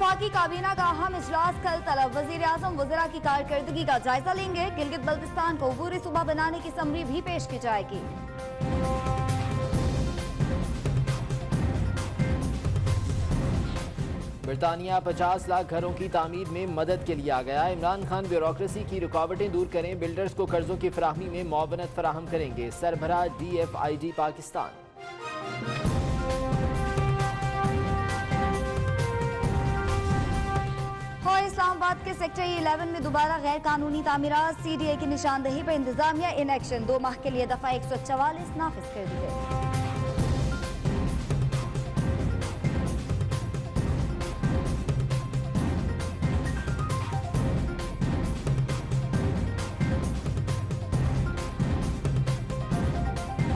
वफाकी काबीना का अहम इजलास कल तलब। वजीर आजम वज़रा की कारकर्दगी का जायजा लेंगे। गिलगित बल्तिस्तान को अबूरी सूबा बनाने की समरी भी पेश की जाएगी। बरतानिया 50 लाख घरों की तामीर में मदद के लिए आ गया। इमरान खान ब्यूरोक्रेसी की रुकावटें दूर करें, बिल्डर्स को कर्जों की फराहमी में मुआवनत फराहम करेंगे। सरबराह DFID पाकिस्तान। इस्लामाबाद के सेक्टर 11 में दोबारा गैर कानूनी तामीरात। CDA की निशानदही पर इंतजामिया इन एक्शन। 2 माह के लिए दफा 144 नाफिज कर दी गई।